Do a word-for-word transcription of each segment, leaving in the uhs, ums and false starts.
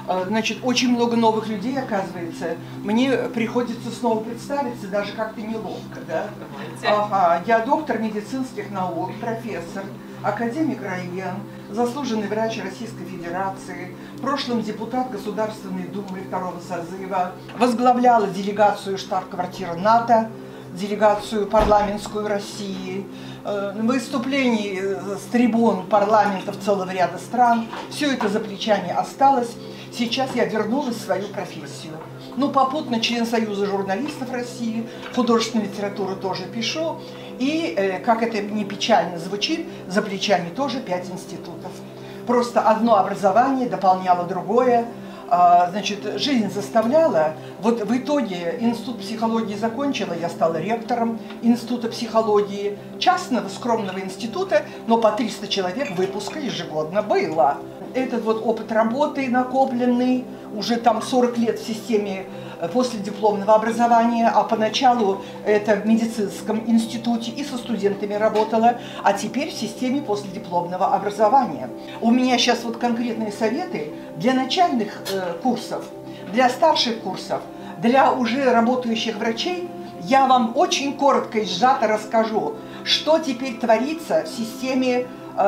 Значит, очень много новых людей, оказывается. Мне приходится снова представиться, даже как-то неловко, да? Ага, я доктор медицинских наук, профессор, академик РАЕН, заслуженный врач Российской Федерации, в прошлом депутат Государственной Думы второго созыва, возглавляла делегацию штаб-квартиры НАТО, делегацию парламентскую России, выступлений с трибун парламентов целого ряда стран. Все это за плечами осталось. Сейчас я вернулась в свою профессию. Ну, попутно член Союза журналистов России, художественную литературу тоже пишу. И, как это не печально звучит, за плечами тоже пять институтов. Просто одно образование дополняло другое. Значит, жизнь заставляла. Вот в итоге институт психологии закончила, я стала ректором института психологии, частного скромного института, но по триста человек выпуска ежегодно было. Этот вот опыт работы накопленный, уже там сорок лет в системе последипломного образования, а поначалу это в медицинском институте и со студентами работала, а теперь в системе последипломного образования. У меня сейчас вот конкретные советы для начальных э, курсов, для старших курсов, для уже работающих врачей. Я вам очень коротко и сжато расскажу, что теперь творится в системе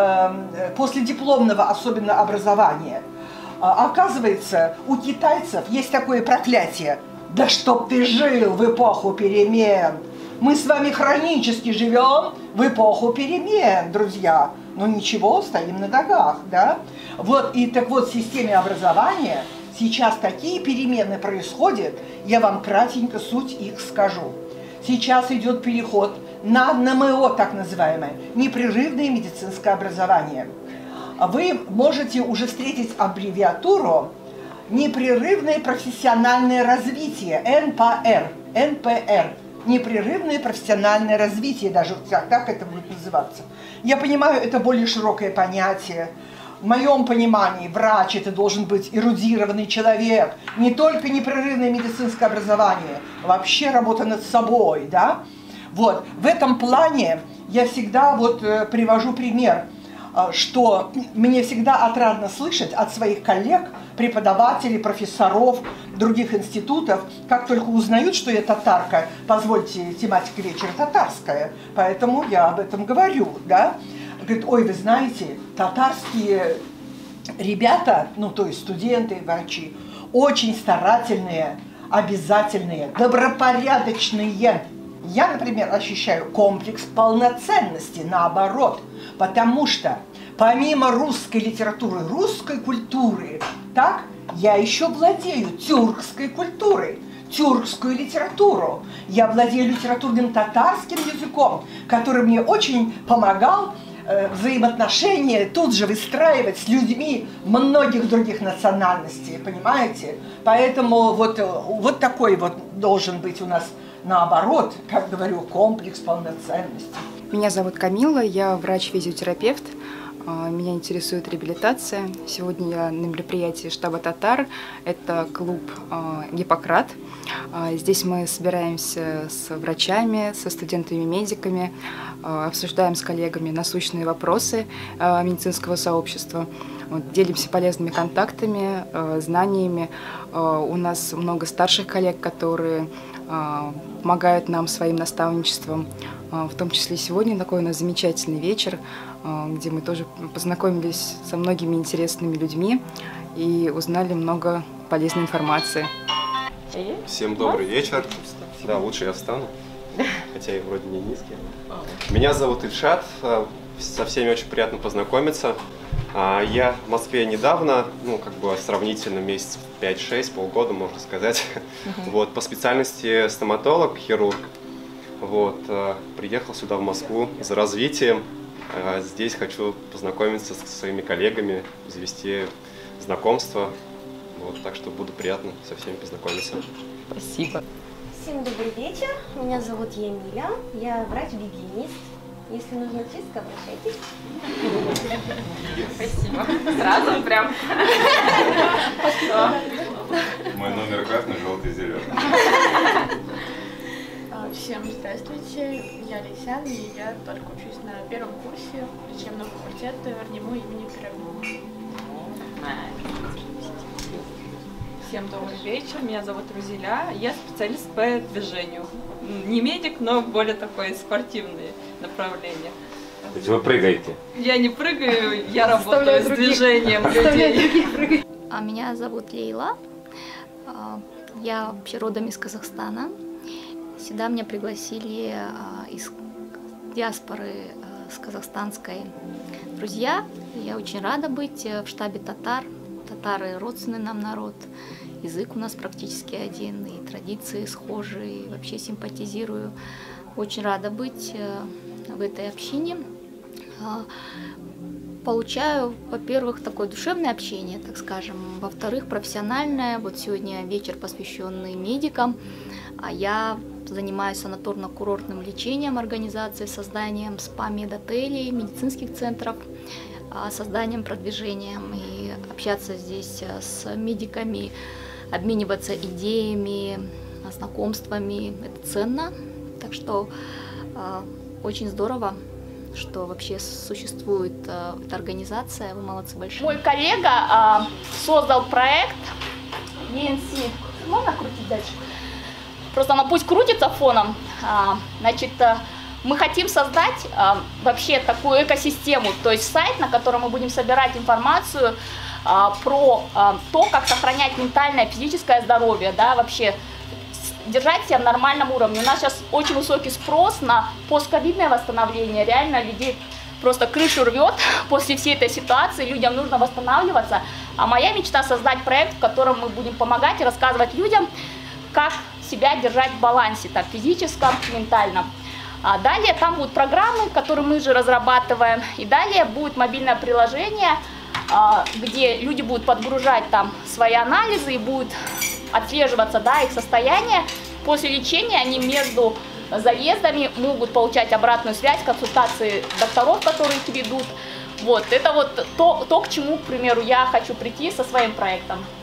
э, последипломного особенно образования. Оказывается, у китайцев есть такое проклятие. Да чтоб ты жил в эпоху перемен. Мы с вами хронически живем в эпоху перемен, друзья. Но ничего, стоим на ногах, да? Вот, и так вот в системе образования сейчас такие перемены происходят, я вам кратенько суть их скажу. Сейчас идет переход на эн эм о, так называемое, непрерывное медицинское образование. Вы можете уже встретить аббревиатуру «Непрерывное профессиональное развитие», эн пэ эр, эн пэ эр, «Непрерывное профессиональное развитие», даже так это будет называться. Я понимаю, это более широкое понятие. В моем понимании врач – это должен быть эрудированный человек, не только непрерывное медицинское образование, вообще работа над собой, да? Вот, в этом плане я всегда вот привожу пример, что мне всегда отрадно слышать от своих коллег, преподавателей, профессоров других институтов, как только узнают, что я татарка, позвольте, тематика вечера татарская, поэтому я об этом говорю, да. Говорит, ой, вы знаете, татарские ребята, ну то есть студенты, врачи, очень старательные, обязательные, добропорядочные. Я, например, ощущаю комплекс полноценности, наоборот, потому что помимо русской литературы, русской культуры, так, я еще владею тюркской культурой, тюркскую литературу. Я владею литературным татарским языком, который мне очень помогал э, взаимоотношения тут же выстраивать с людьми многих других национальностей, понимаете? Поэтому вот, вот такой вот должен быть у нас, наоборот, как говорю, комплекс полноценности. Меня зовут Камила, я врач-физиотерапевт. Меня интересует реабилитация. Сегодня я на мероприятии штаба татар. Это клуб «Гиппократ». Здесь мы собираемся с врачами, со студентами-медиками, обсуждаем с коллегами насущные вопросы медицинского сообщества, делимся полезными контактами, знаниями. У нас много старших коллег, которые помогают нам своим наставничеством. В том числе сегодня такой у нас замечательный вечер, где мы тоже познакомились со многими интересными людьми и узнали много полезной информации. Всем добрый вечер. Да, лучше я встану, хотя и вроде не низкий. Меня зовут Ильшат, со всеми очень приятно познакомиться. Я в Москве недавно, ну, как бы сравнительно месяц пять-шесть, полгода, можно сказать. Uh-huh. Вот, по специальности стоматолог, хирург. Вот, приехал сюда, в Москву, за развитием. Здесь хочу познакомиться со своими коллегами, завести знакомство. Вот, так что буду приятно со всеми познакомиться. Спасибо. Всем добрый вечер. Меня зовут Емиля. Я врач-гигиенист. Если нужна чистка, обращайтесь. Спасибо. Сразу прям. Мой номер красный, желтый, зеленый. Всем здравствуйте. Я Лейсан, и я только учусь на первом курсе лечебного факультета РНИМУ имени Пирогова. Всем добрый вечер, меня зовут Рузеля, я специалист по движению. Не медик, но более такое спортивное направление. То есть вы прыгаете? Я не прыгаю, я работаю с движением людей. А меня зовут Лейла, я вообще родом из Казахстана. Сюда меня пригласили из диаспоры с казахстанской друзья. Я очень рада быть в штабе татар. Татары родственный нам народ, язык у нас практически один, и традиции схожи, и вообще симпатизирую. Очень рада быть в этой общине. Получаю, во-первых, такое душевное общение, так скажем, во-вторых, профессиональное. Вот сегодня вечер, посвященный медикам, а я занимаюсь санаторно-курортным лечением организации, созданием спа-медотелей, медицинских центров, созданием, продвижением, и общаться здесь с медиками, обмениваться идеями, знакомствами, это ценно. Так что э, очень здорово, что вообще существует э, эта организация, вы молодцы большие. Мой коллега э, создал проект и эн си, можно крутить дальше? Просто она пусть крутится фоном, э, значит, э, мы хотим создать э, вообще такую экосистему, то есть сайт, на котором мы будем собирать информацию э, про э, то, как сохранять ментальное, физическое здоровье, да, вообще держать себя в нормальном уровне. У нас сейчас очень высокий спрос на постковидное восстановление, реально людей просто крышу рвет после всей этой ситуации, людям нужно восстанавливаться. А моя мечта создать проект, в котором мы будем помогать и рассказывать людям, как себя держать в балансе, так, физическом, ментальном. А далее там будут программы, которые мы же разрабатываем, и далее будет мобильное приложение, где люди будут подгружать там свои анализы и будут отслеживаться, да, их состояние. После лечения они между заездами могут получать обратную связь, консультации докторов, которые их ведут. Вот, это вот то, то, к чему, к примеру, я хочу прийти со своим проектом.